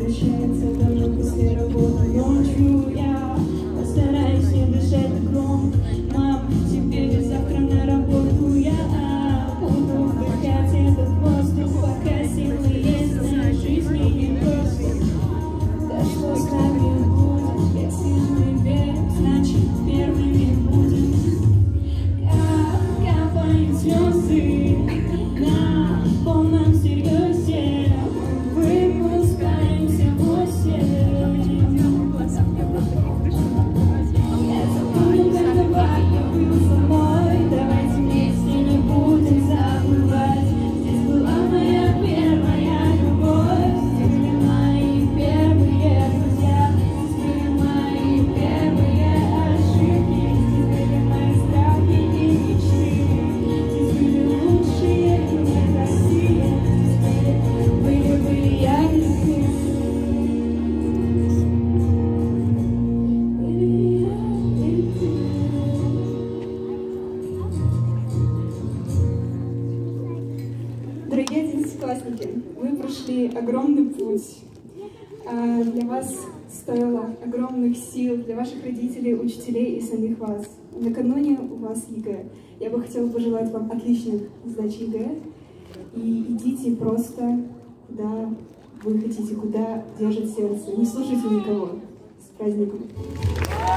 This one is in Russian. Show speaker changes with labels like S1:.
S1: возвращается домой после работы ночью. Я постараюсь не дышать так громко. Мам, теперь завтра на работу я буду вдыхать этот воздух, пока силы есть, на жизни не просто. Да что с нами будет, если мы верим, значит первыми будем. Капают слезы на полном серьезе, выпускаемся в осень. Я забуду, как давай я был за мной, давайте вместе не будем забывать. Здесь была моя первая любовь, здесь были мои первые друзья, здесь были мои первые ошибки, здесь были мои страхи и мечты, здесь были лучшие дни России, здесь были я и ты. Дорогие одиннадцатиклассники, вы прошли огромный путь. Для вас стоило огромных сил, для ваших родителей, учителей и самих вас. Накануне у вас ЕГЭ. Я бы хотела пожелать вам отличных сдач ЕГЭ. И идите просто, куда вы хотите, куда держит сердце. Не слушайте никого. С праздником!